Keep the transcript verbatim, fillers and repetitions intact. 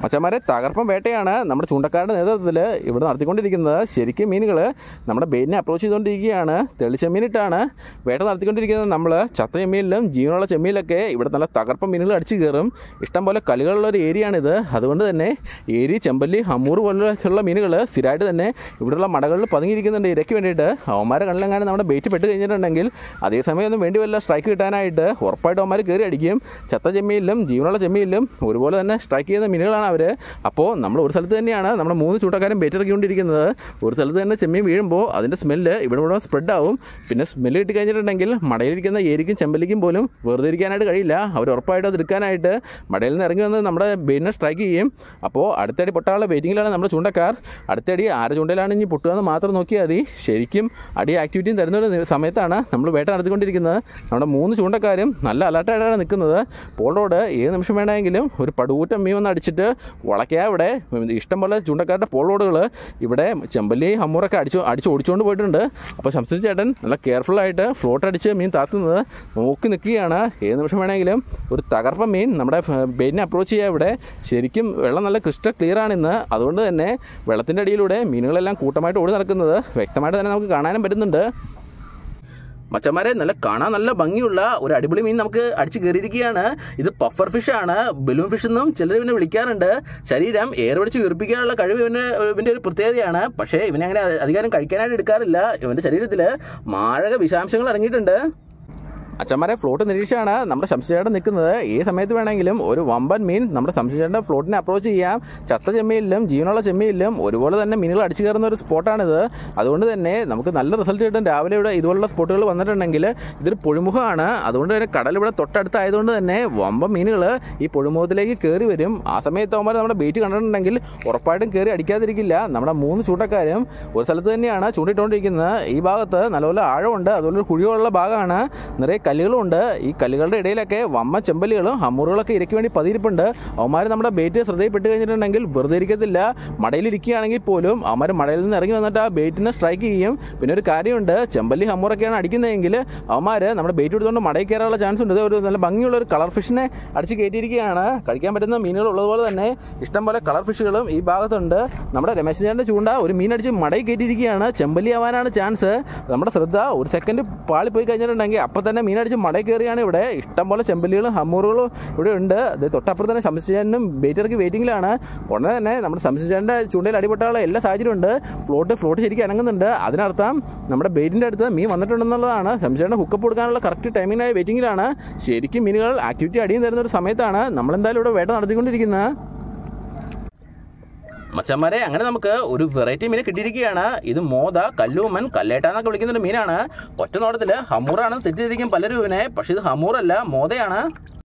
മച്ചന്മാരെ തകർപ്പം വേട്ടയാണ് നമ്മുടെ ചൂണ്ടക്കാരുടെ നേതൃത്വത്തിൽ ഇവിടെ നടത്തിക്കൊണ്ടിരിക്കുന്നത്. ശരിക്കും മീനുകൾ നമ്മുടെ ബെയിറ്റിനെ അപ്രോച്ച് ചെയ്തുകൊണ്ടിരിക്കുകയാണ്. തെളിച്ചെമ്മീനിട്ടാണ് വേട്ട നടത്തിക്കൊണ്ടിരിക്കുന്നത്. നമ്മൾ ചത്ത ചെമ്മീനിലും ജീവനുള്ള ചെമ്മീനിലൊക്കെ ഇവിടെ നല്ല തകർപ്പം മീനുകൾ അടിച്ചു കയറും. ഇഷ്ടം പോലെ കലുകളുള്ളൊരു ഏരിയയാണിത്. അതുകൊണ്ട് തന്നെ ഏരി, ചെമ്പല്ലി, ഹമ്മൂർ പോലുള്ള മീനുകൾ സ്ഥിരമായിട്ട് തന്നെ ഇവിടെയുള്ള മടകളിൽ പതുങ്ങിയിരിക്കുന്നുണ്ട് ഇരയ്ക്ക് വേണ്ടിയിട്ട്. അവന്മാരെ കണ്ണിലെങ്ങാനും നമ്മുടെ ബെയിറ്റ് പെട്ട് കഴിഞ്ഞിട്ടുണ്ടെങ്കിൽ അതേസമയം ഒന്നും വേണ്ടി വല്ല സ്ട്രൈക്ക് കിട്ടാനായിട്ട് ഉറപ്പായിട്ട് അവന്മാർ കയറി അടിക്കും. ചത്ത ചെമ്മീനിലും ജീവനുള്ള ചെമ്മീനിലും ഒരുപോലെ തന്നെ സ്ട്രൈക്ക് ചെയ്യുന്ന മീനുകളാണ് അവർ. അപ്പോൾ നമ്മൾ ഒരു സ്ഥലത്ത് തന്നെയാണ് നമ്മുടെ മൂന്ന് ചൂണ്ടക്കാരും ബെയിറ്റ് ഇറക്കിക്കൊണ്ടിരിക്കുന്നത്. ഒരു സ്ഥലത്ത് തന്നെ ചെമ്മീൻ വീഴുമ്പോൾ അതിൻ്റെ സ്മെല്ല് ഇവിടെ ഇവിടെ സ്പ്രെഡ് ആവും. പിന്നെ സ്മെല്ല് കിട്ടി കഴിഞ്ഞിട്ടുണ്ടെങ്കിൽ മടയിലിരിക്കുന്ന ഏരിക്കും ചെമ്പല്ലിക്കും പോലും വെറുതെ ഇരിക്കാനായിട്ട് കഴിയില്ല. അവർ ഉറപ്പായിട്ട് അത് എടുക്കാനായിട്ട് മടയിൽ നിന്ന് ഇറങ്ങി വന്ന് നമ്മുടെ ബെയിറ്റിനെ സ്ട്രൈക്ക് ചെയ്യും. അപ്പോൾ അടുത്തടി പൊട്ടാനുള്ള വെയിറ്റിങ്ങിലാണ് നമ്മുടെ ചൂണ്ടക്കാർ. അടുത്തടി ആരെ ചൂണ്ടയിലാണ് ഇനി പൊട്ടുകയെന്ന് മാത്രം നോക്കിയാൽ മതി. ശരിക്കും അടി ആക്ടിവിറ്റിയും തരുന്ന സമയത്താണ് നമ്മൾ വേട്ട നടത്തിക്കൊണ്ടിരിക്കുന്നത്. നമ്മുടെ മൂന്ന് ചൂണ്ടക്കാരും നല്ല അലർട്ടായിട്ടാണ് നിൽക്കുന്നത്. പോളോട് ഏത് നിമിഷം വേണമെങ്കിലും ഒരു പടുകൂറ്റം മീൻ വന്ന് അടിച്ചിട്ട് വളയ്ക്കുക. ഇവിടെ ഇഷ്ടംപോലെ ചൂണ്ടക്കാരുടെ പോളോടുകൾ ഇവിടെ ചെമ്പല്ലി, ഹമ്മൂറൊക്കെ അടിച്ചു അടിച്ച് ഓടിച്ചുകൊണ്ട് പോയിട്ടുണ്ട്. അപ്പോൾ ശംസി ചേട്ടൻ നല്ല കെയർഫുള്ളായിട്ട് ഫ്ലോട്ട് അടിച്ച് മീൻ താത്തുന്നത് നോക്കി നിൽക്കുകയാണ്. ഏത് നിമിഷം വേണമെങ്കിലും ഒരു തകർപ്പ മീൻ നമ്മുടെ ബെയിറ്റിനെ അപ്രോച്ച് ചെയ്യുക. ഇവിടെ ശരിക്കും വെള്ളം നല്ല ക്രിസ്റ്റൽ ക്ലിയർ ആണ് ഇന്ന്. അതുകൊണ്ട് തന്നെ വെള്ളത്തിൻ്റെ അടിയിലൂടെ മീനുകളെല്ലാം കൂട്ടമായിട്ട് ഓടി നടക്കുന്നത് വ്യക്തമായിട്ട് തന്നെ നമുക്ക് കാണാനും പറ്റുന്നുണ്ട്. മച്ചന്മാരെ നല്ല കാണാൻ നല്ല ഭംഗിയുള്ള ഒരു അടിപൊളി മീൻ നമുക്ക് അടിച്ച് കയറിയിരിക്കുകയാണ്. ഇത് പഫർ ഫിഷാണ്. ബലൂൺ ഫിഷ് എന്നും ചിലർ ഇവനെ വിളിക്കാറുണ്ട്. ശരീരം എയർ പിടിച്ച് വീർപ്പിക്കാനുള്ള കഴിവ് ഇവന് ഇവൻ്റെ ഒരു പ്രത്യേകതയാണ്. പക്ഷേ ഇവനെ അങ്ങനെ അധികാരം കഴിക്കാനായിട്ട് എടുക്കാറില്ല. ഇവൻ്റെ ശരീരത്തിൽ മാരക വിഷാംശങ്ങൾ ഇറങ്ങിയിട്ടുണ്ട്. അച്ഛന്മാരെ ഫ്ലോട്ട് നിരീക്ഷയാണ് നമ്മുടെ ശംശിചേട്ടൻ നിൽക്കുന്നത്. ഈ സമയത്ത് വേണമെങ്കിലും ഒരു വമ്പൻ മീൻ നമ്മുടെ ശംശിചേട്ടൻ്റെ ഫ്ലോട്ടിനെ അപ്രോച്ച് ചെയ്യാം. ചത്ത ചെമ്മീനിലും ജീവനുള്ള ചെമ്മീനിലും ഒരുപോലെ തന്നെ മീനുകൾ അടിച്ചു കയറുന്ന ഒരു സ്പോട്ടാണിത്. അതുകൊണ്ട് തന്നെ നമുക്ക് നല്ല റിസൾട്ട് കിട്ടും. രാവിലെ ഇവിടെ ഇതുപോലുള്ള സ്പോട്ടുകൾ വന്നിട്ടുണ്ടെങ്കിൽ ഇതൊരു പൊഴിമുഖമാണ്. അതുകൊണ്ട് തന്നെ കടൽ ഇവിടെ തൊട്ടടുത്തായതുകൊണ്ട് തന്നെ വമ്പൻ മീനുകൾ ഈ പൊഴിമുഖത്തിലേക്ക് കയറി വരും. ആ സമയത്ത് ആകുമ്പോൾ നമ്മുടെ ബെയിറ്റ് കണ്ടിട്ടുണ്ടെങ്കിൽ ഉറപ്പായിട്ടും കയറി അടിക്കാതിരിക്കില്ല. നമ്മുടെ മൂന്ന് ചൂണ്ടക്കാരും ഒരു സ്ഥലത്ത് തന്നെയാണ് ചൂണ്ടിട്ടുകൊണ്ടിരിക്കുന്നത്. ഈ ഭാഗത്ത് നല്ലപോലെ ആഴമുണ്ട്. അതുപോലെ ഒരു കുഴിയുള്ള ഭാഗമാണ്. നിറയെ കല്ലുകളുണ്ട്. ഈ കല്ലുകളുടെ ഇടയിലൊക്കെ വമ്മ ചെമ്പല്ലികളും ഹമ്മൂറുകളൊക്കെ ഇരയ്ക്ക് വേണ്ടി പതിയിരിപ്പുണ്ട്. അവന്മാർ നമ്മുടെ ബെയിറ്റ് ശ്രദ്ധയിൽപ്പെട്ട് കഴിഞ്ഞിട്ടുണ്ടെങ്കിൽ വെറുതെ ഇരിക്കത്തില്ല. മടയിലിരിക്കുകയാണെങ്കിൽ പോലും അവന്മാർ മടയിൽ നിന്ന് ഇറങ്ങി വന്നിട്ട് ആ ബെയിറ്റിനെ സ്ട്രൈക്ക് ചെയ്യും. പിന്നെ ഒരു കാര്യമുണ്ട്, ചെമ്പല്ലി ഹമ്മൂറൊക്കെയാണ് അടിക്കുന്നതെങ്കിൽ അവന്മാർ നമ്മുടെ ബെയിറ്റ് എടുത്തുകൊണ്ട് മടയിൽ കയറാനുള്ള ചാൻസ് ഉണ്ട്. ഒരു നല്ല ഭംഗിയുള്ള ഒരു കളർ ഫിഷിനെ അടിച്ച് കയറ്റിയിരിക്കുകയാണ്. കഴിക്കാൻ പറ്റുന്ന മീനുകൾ ഉള്ളതുപോലെ തന്നെ ഇഷ്ടം പോലെ കളർ ഫിഷുകളും ഈ ഭാഗത്തുണ്ട്. നമ്മുടെ രമേശ് ചേട്ടൻ്റെ ചൂണ്ട ഒരു മീൻ അടിച്ച് മടയിൽ കയറ്റിയിരിക്കുകയാണ്. ചെമ്പല്ലി ആവാനാണ് ചാൻസ്. നമ്മുടെ ശ്രദ്ധ ഒരു സെക്കൻഡ് പാളിപ്പോയി കഴിഞ്ഞിട്ടുണ്ടെങ്കിൽ അപ്പം തന്നെ മീൻ അടിച്ച് മടയിൽ കയറിയാണ്. ഇവിടെ ഇഷ്ടംപോലെ ചെമ്പല്ലികളും ഹമ്മൂറുകളും ഇവിടെ ഉണ്ട്. അത് തൊട്ടപ്പുറത്ത് തന്നെ ശംസിചേട്ടനും ബെയിറ്റർക്ക് വെയിറ്റിംഗിലാണ്. ഉടനെ തന്നെ നമ്മുടെ ശംസിചേട്ടൻ്റെ ചൂണ്ടയിൽ അടിപൊട്ടാനുള്ള എല്ലാ സാഹചര്യവും ഉണ്ട്. ഫ്ലോട്ട് ഫ്ലോട്ട് ശരിക്കും അനങ്ങുന്നുണ്ട്. അതിനർത്ഥം നമ്മുടെ ബെയിറ്റിൻ്റെ അടുത്ത് മീൻ വന്നിട്ടുണ്ടെന്നുള്ളതാണ്. ശംസിചേട്ടൻ ഹുക്കപ്പ് കൊടുക്കാനുള്ള കറക്റ്റ് ടൈമിനായി വെയിറ്റിംഗിലാണ്. ശരിക്കും മീനുകൾ ആക്ടിവിറ്റി അടിയും തരുന്ന ഒരു സമയത്താണ് നമ്മളെന്തായാലും ഇവിടെ വേട്ട നടത്തിക്കൊണ്ടിരിക്കുന്നത്. മച്ചന്മാരെ അങ്ങനെ നമുക്ക് ഒരു വെറൈറ്റി മീനെ കിട്ടിയിരിക്കുകയാണ്. ഇത് മോദ, കല്ലൂമൻ, കല്ലേട്ട എന്നൊക്കെ വിളിക്കുന്ന ഒരു മീനാണ്. ഒറ്റ നോട്ടത്തിൽ ഹമ്മൂറാണ് തെറ്റിദ്ധരിക്കും പലരും ഇവനെ. പക്ഷെ ഇത് ഹമ്മൂറല്ല, മോദയാണ്.